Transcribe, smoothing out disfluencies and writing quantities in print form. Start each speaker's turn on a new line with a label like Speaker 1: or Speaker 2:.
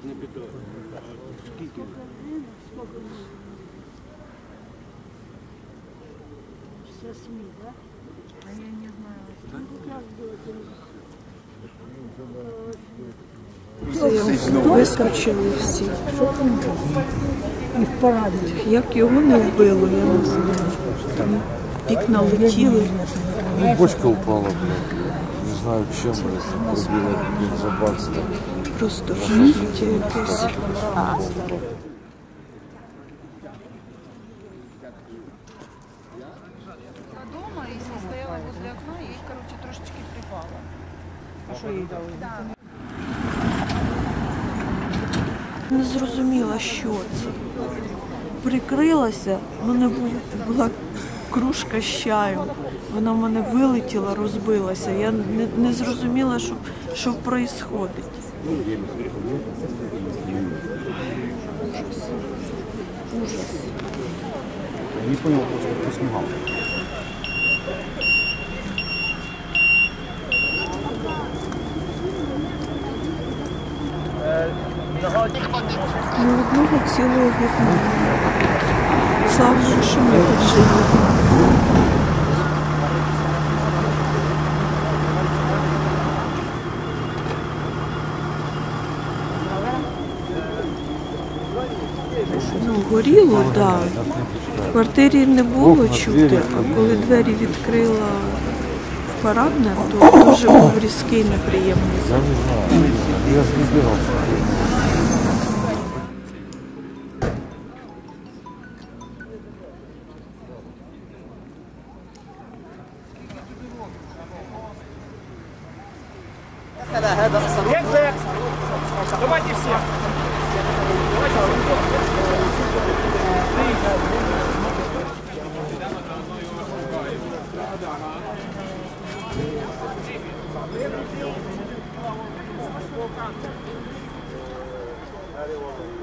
Speaker 1: Сколько? Часа 7, да?
Speaker 2: А я не знаю.
Speaker 3: Вискочили всі.
Speaker 1: І в параді.
Speaker 3: Як його не вбило, я не знаю. Там вікна летіли.
Speaker 4: Ну, бочка упала, блядь. Не знаю чем, блядь. Пробила бензобак.
Speaker 3: Просто жахіття якесь.
Speaker 2: Дома, если стояла возле окна, ей, короче, трошечки припало.
Speaker 5: А що їй дали?
Speaker 2: Да.
Speaker 3: Не зрозуміла, що це. Прикрилася, в мене була кружка з чаєм. Вона в мене вилетіла, розбилася. Я не зрозуміла, що відбувається. Ужас.
Speaker 4: Я не понял, кто снимал.
Speaker 3: Ні одного цілого вікна. Слава Богу, що ми тут живемо. Ну, горіло, так. Да. В квартирі не було чути, а коли двері відкрила в парадне, то дуже був різкий, неприємний
Speaker 4: Я
Speaker 3: запах.
Speaker 4: не знаю. Я же не бегал.
Speaker 5: Давайте все. Давайте.